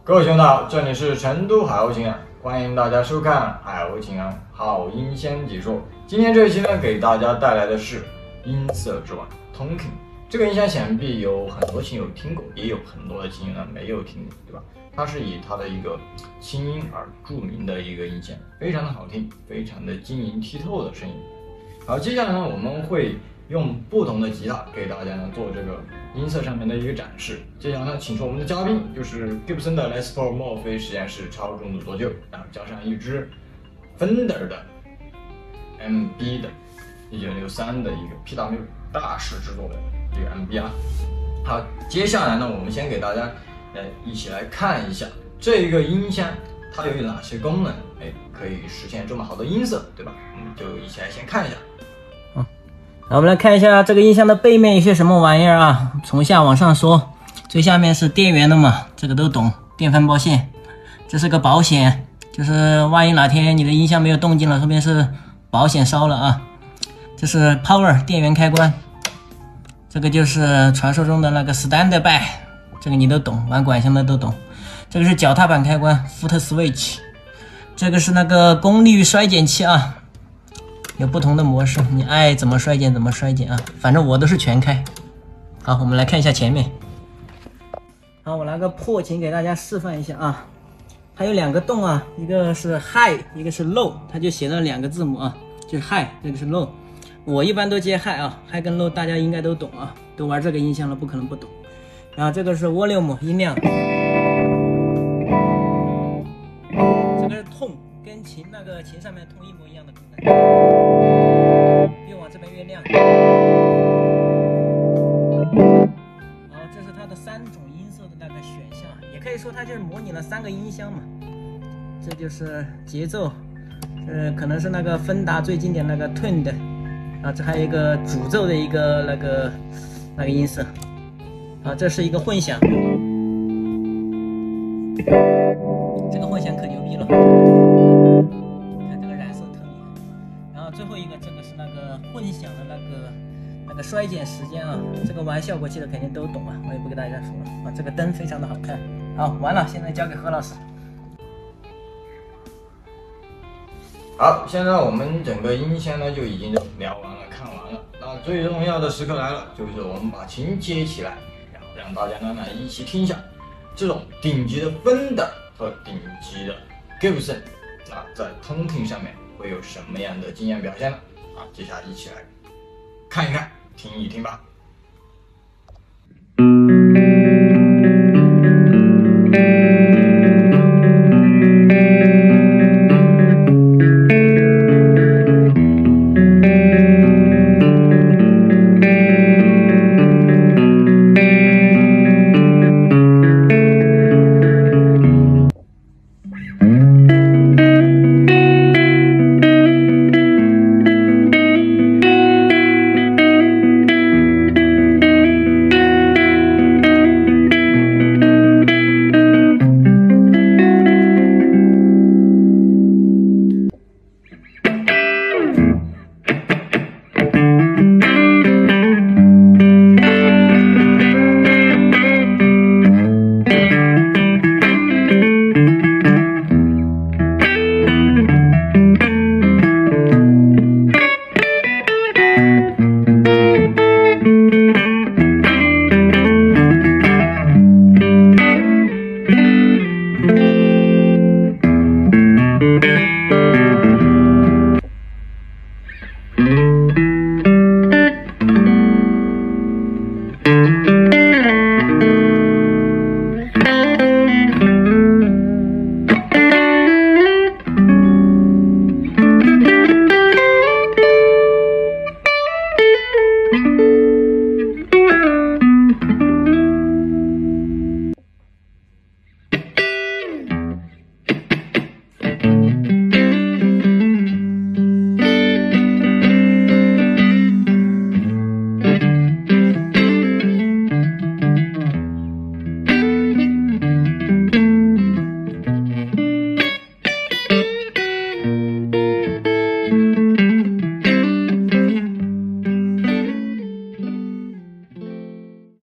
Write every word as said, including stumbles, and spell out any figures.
各位兄弟好，这里是成都海鸥情人，欢迎大家收看海鸥情人好音箱解说。今天这一期呢，给大家带来的是音色之王 Tonking。这个音箱想必有很多亲友听过，也有很多的亲友呢没有听过，对吧？它是以它的一个轻音而著名的一个音箱，非常的好听，非常的晶莹剔透的声音。好，接下来呢，我们会用不同的吉他给大家呢做这个音色上面的一个展示。接下来呢，请出我们的嘉宾，就是 Gibson 的 Les Paul 墨菲实验室超重组多旧，然后加上一支 Fender 的 M B 的一九六三的一个 P W 大师制作的一个 M B 啊。好，接下来呢，我们先给大家呃一起来看一下这个音箱它有哪些功能，哎，可以实现这么好的音色，对吧？我们就一起来先看一下。 好，我们来看一下这个音箱的背面有些什么玩意儿啊？从下往上说，最下面是电源的嘛，这个都懂，电分包线。这是个保险，就是万一哪天你的音箱没有动静了，说不定是保险烧了啊。这是 power 电源开关，这个就是传说中的那个 standby， 这个你都懂，玩管箱的都懂。这个是脚踏板开关 foot switch， 这个是那个功率衰减器啊。有不同的模式，你爱怎么衰减怎么衰减啊，反正我都是全开。好，我们来看一下前面。好，我拿个破琴给大家示范一下啊。它有两个洞啊，一个是 high， 一个是 low， 它就写了两个字母啊，就是 high， 这个是 low。我一般都接 high 啊 ，high 跟 low 大家应该都懂啊，都玩这个音箱了，不可能不懂。然后这个是 volume 音量，这个是痛，跟琴那个琴上面痛一模一样的功能。越往这边越亮。好，这是它的三种音色的那个选项，也可以说它就是模拟了三个音箱嘛。这就是节奏，呃，可能是那个芬达最经典那个 twin 的，啊，这还有一个主奏的一个那个那个音色，啊，这是一个混响，这个混响可牛逼了。最后一个，这个是那个混响的那个那个衰减时间啊，这个玩效果器的肯定都懂啊，我也不给大家说了啊。这个灯非常的好看。好，完了，现在交给何老师。 好，现在我们整个音箱呢就已经聊完了、看完了。那最重要的时刻来了，就是我们把琴接起来，然后让大家呢来一起听一下这种顶级的 Fender 和顶级的 Gibson 啊，在 Tonking 上面会有什么样的惊艳表现呢？啊，接下来一起来看一看、听一听吧。